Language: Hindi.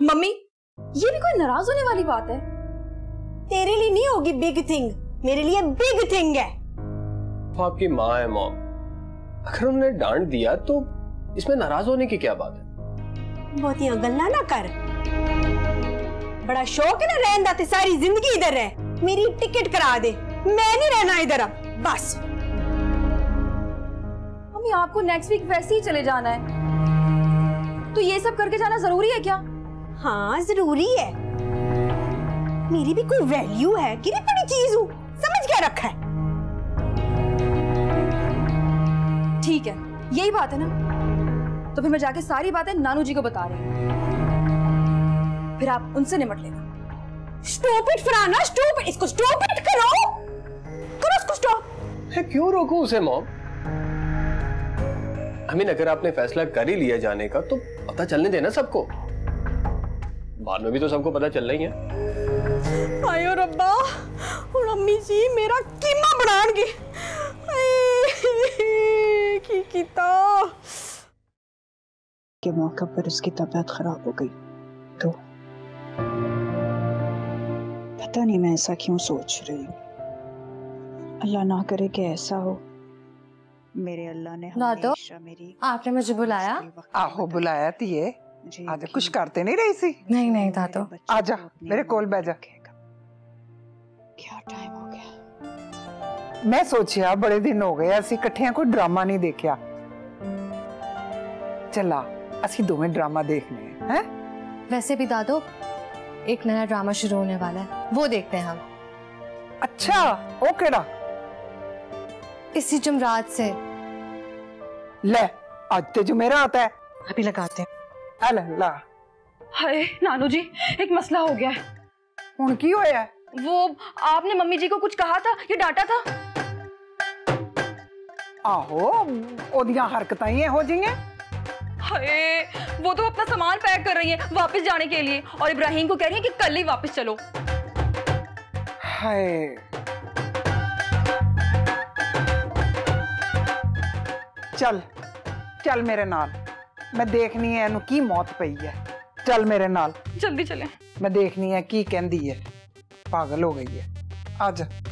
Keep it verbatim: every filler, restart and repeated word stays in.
मम्मी, ये भी कोई नाराज होने वाली बात है? तेरे लिए नहीं होगी बिग थिंग, मेरे लिए बिग थिंग है। वो आपकी माँ है मॉम, अगर उन्होंने डांट दिया तो इसमें नाराज होने की क्या बात है? बहुत ही गल्ला ना कर, बड़ा शौक है ना रहने दा, सारी जिंदगी इधर रह। मेरी टिकट करा दे, मैं नहीं रहना इधर अब, बस। मम्मी, आपको नेक्स्ट वीक वैसे ही चले जाना है, तो ये सब करके जाना जरूरी है क्या? हाँ जरूरी है, मेरी भी कोई वैल्यू है कि नहीं, बड़ी चीज हूँ, समझ क्या रखा है। ठीक है, यही बात है ना, तो फिर मैं जाके सारी बातें नानू जी को बता रही हूँ, फिर आप उनसे निपट लेना। स्टॉपिड फराना, स्टॉपिड, इसको स्टॉपिड करो, करो इसको स्टॉप। मैं क्यों रोकूं उसे मॉम? अमीन, अगर आपने फैसला कर ही लिया जाने का तो पता चलने देना सबको, बाद में भी तो सबको पता चलना ही है। आयो रब्बा, और अम्मी जी मेरा कीमा बनाएंगे। की कीता के मौके पर उसकी तबीयत खराब हो गई तो पता नहीं मैं ऐसा क्यों सोच रही हूँ। अल्लाह ना करे कि ऐसा हो। मेरे अल्लाह ने हमेशा मेरी। आपने मुझे बुलाया? आहो बुलाया थी ये। आज कुछ करते नहीं रही सी? नहीं नहीं दादो, आजा मेरे कोल बैठ जा। क्या टाइम हो गया? मैं सोचिया बड़े दिन हो गए असी इकट्ठियां कोई ड्रामा नहीं देखा, चला असी दोवें ड्रामा देखने हैं। वैसे भी दादो एक नया ड्रामा शुरू होने वाला है, वो देखते हैं हम। अच्छा, वो केड़ा? इसी जुमरात से। ले आज ते जुमेरात है, अभी लगाते हैं। अल्लाह ला। हाय नानू जी, एक मसला हो गया है। हुण की होया है? वो आपने मम्मी जी को कुछ कहा था या डांटा था? आहो ओदियां हरकतां ही हो जियां। हाय, वो तो अपना सामान पैक कर रही है वापस जाने के लिए, और इब्राहिम को कह रही है कि कल ही वापस चलो। हाय चल चल मेरे नाल, मैं देखनी है इनू की मौत पई है। चल मेरे नाल, जल्दी चले। मैं देखनी है की कहंदी है, पागल हो गई है। आजा।